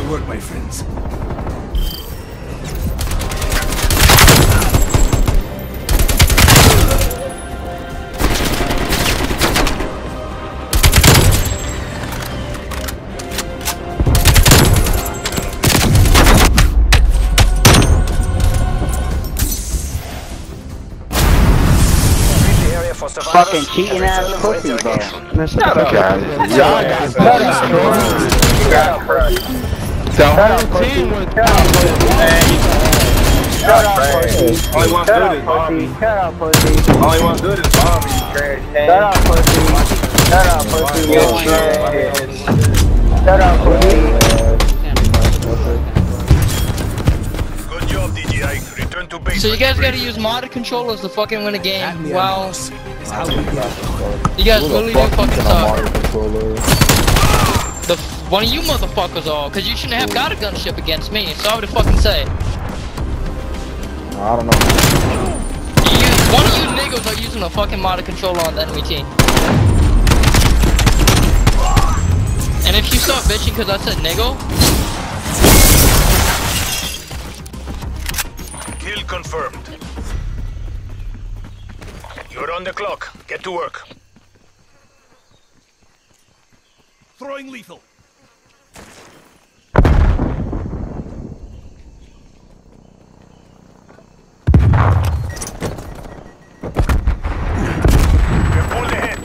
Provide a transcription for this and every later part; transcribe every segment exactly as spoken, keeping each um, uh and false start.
work, my friends. Fucking cheating ass pussy, bro. Shut up. Y'all got the whole team was Shut up, pussy. Only one good is Bobby. Shut up, pussy. Only one good is Bobby, you trash can. Shut up, pussy. Shut up, pussy. You trash. Shut up, pussy. Good job, D J I. Return to base. So you guys gotta use modded controllers to fucking win a game. Wow. You guys literally do fucking suck. The f one of you motherfuckers all, cause you shouldn't have got a gunship against me. Sorry to fucking say. I don't know. You use, one of you niggas are using a fucking modded controller on the enemy team. And if you start bitching cause I said nigga. Kill confirmed. You're on the clock. Get to work. Throwing lethal. You're pulled ahead.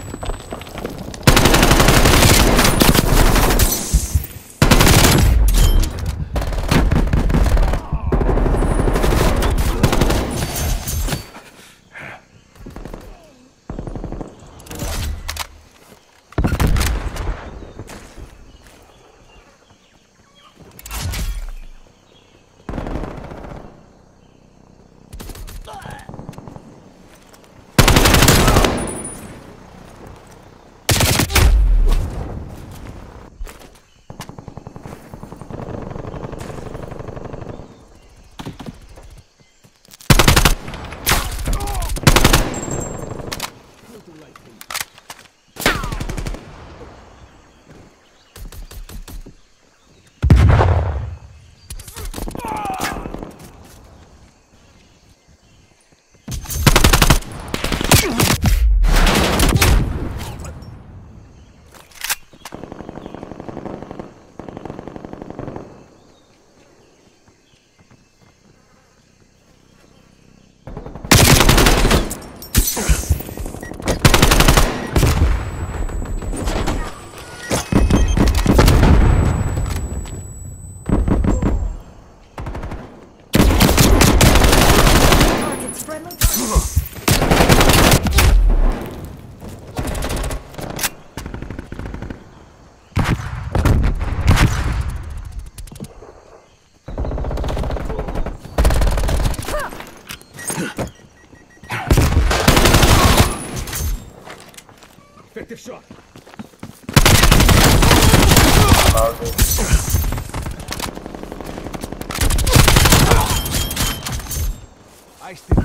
Effective shot. I still.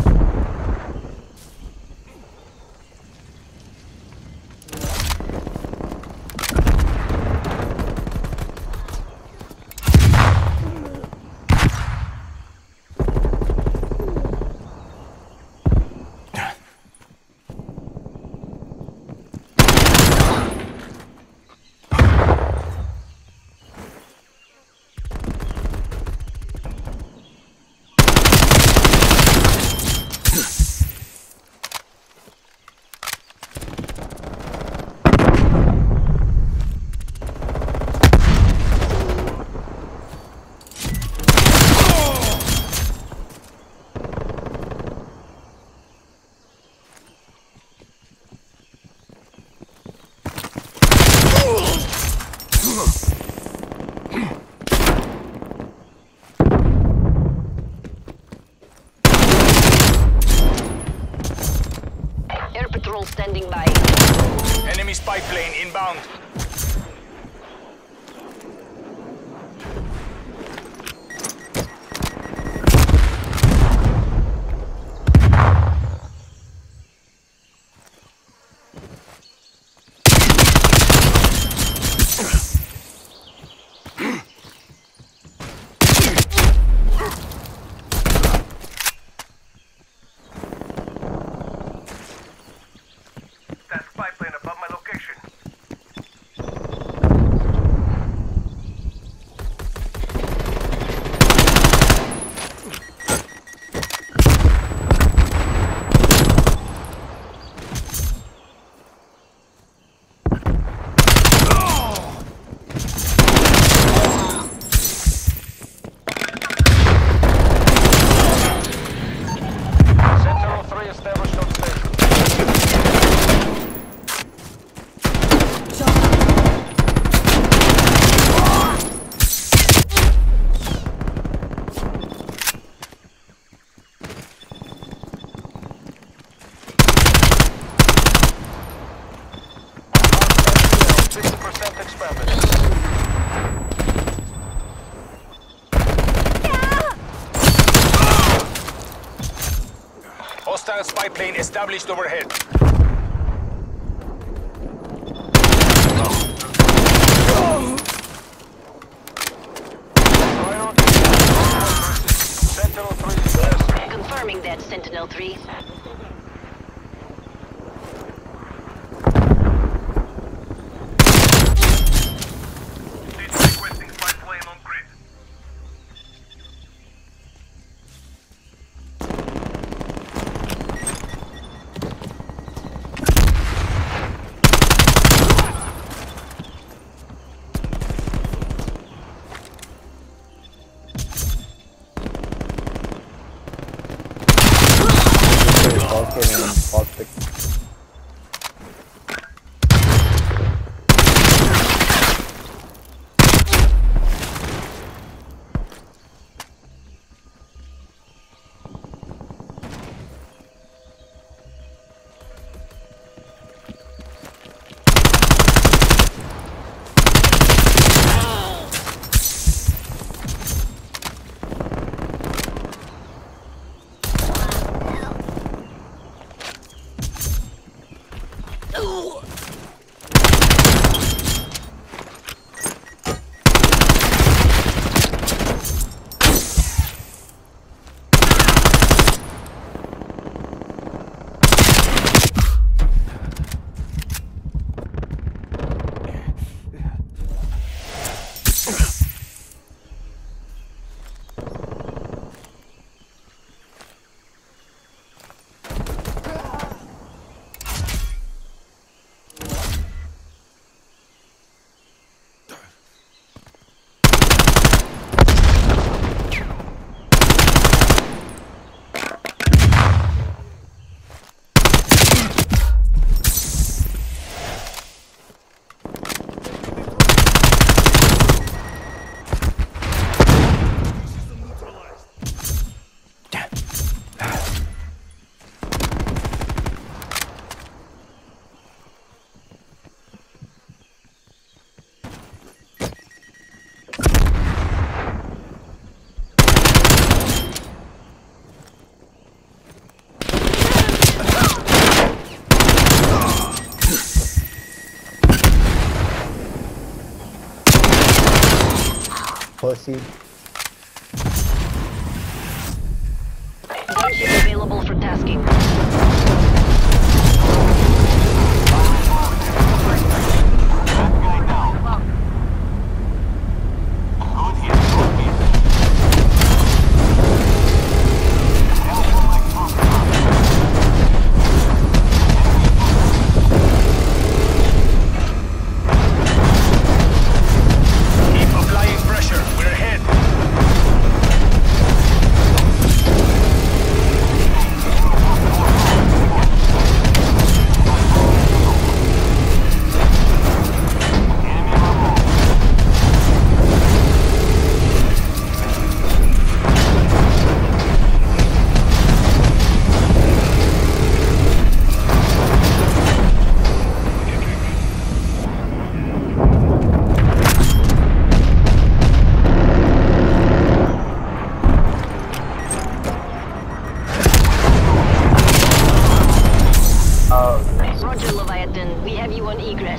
Hostile spy plane established overhead. Sentinel three. Confirming that, Sentinel three. It's requesting spy plane on grid. Pussy. Gunship available for tasking. Roger, Leviathan. We have you on egress.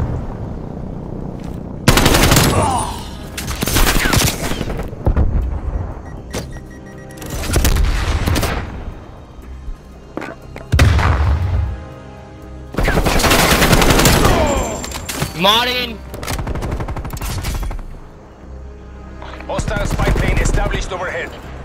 Martin! Hostile spy plane established overhead.